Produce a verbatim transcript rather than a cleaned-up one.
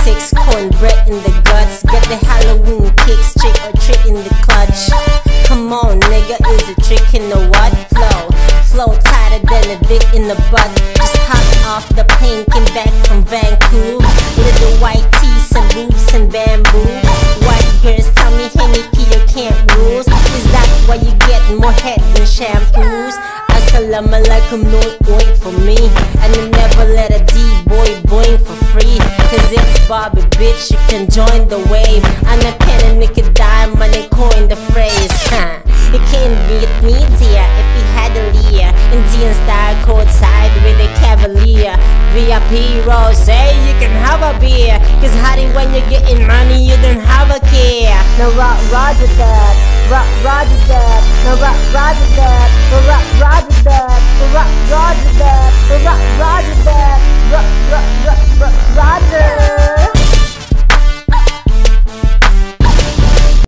six, cornbread in the guts. Get the Halloween kicks, trick or trick in the clutch. Come on, nigga, is a trick in the what? Flow, flow tighter than a dick in the butt. Just hop off the plane, came back from Vancouver. Little white tees and boobs and bamboo. White girls tell me, hey Nicki, you can't lose. Is that why you get more head than shampoos? Assalamu alaikum, no oink for me. And you never let a D-boy boing for free. Cause it's Barbie, bitch, you can join the wave. I'm a pen and make a dime when they coin the phrase, huh? You can't beat me, dear, if you had a leer. Indian style, courtside with a cavalier. V I P rose, hey, you can have a beer. Cause hottie, when you're getting money, you don't have a